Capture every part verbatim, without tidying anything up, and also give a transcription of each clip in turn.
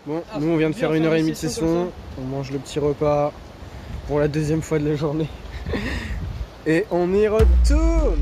Bon, nous on vient de faire une heure et demie de session, on mange le petit repas pour la deuxième fois de la journée. Et on y retourne.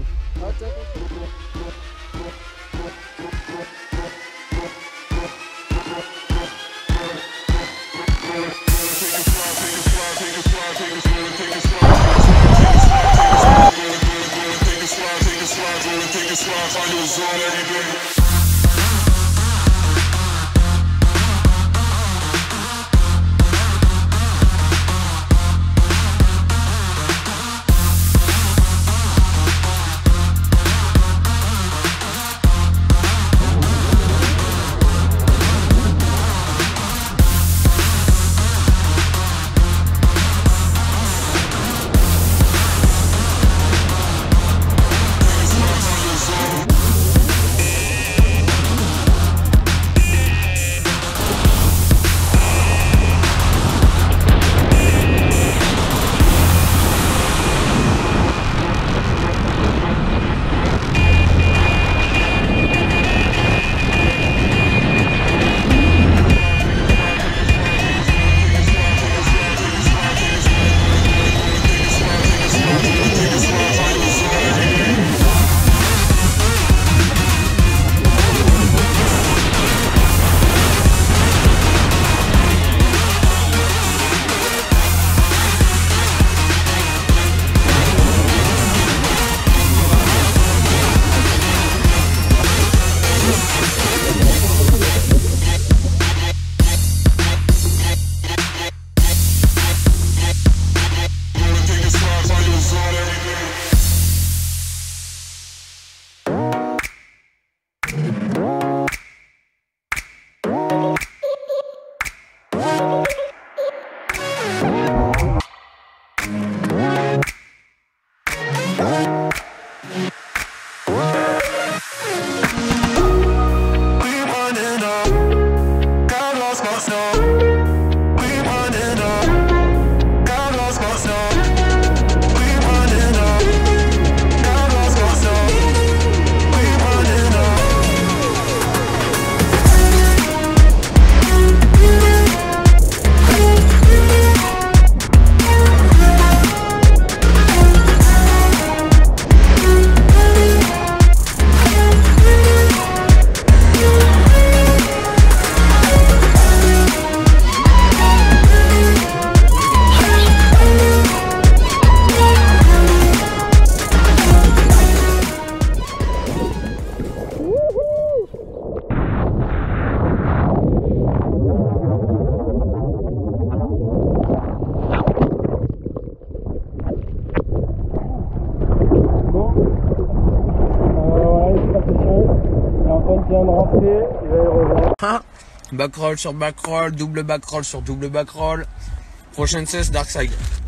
Backroll sur backroll, double backroll sur double backroll. Prochaine cesse, dark side.